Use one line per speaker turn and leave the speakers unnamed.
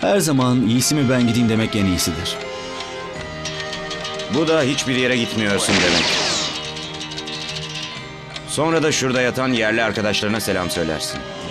Her zaman iyisi mi ben gideyim demek en iyisidir.
Bu da hiçbir yere gitmiyorsun demek. Sonra da şurada yatan yerli arkadaşlarına selam söylersin.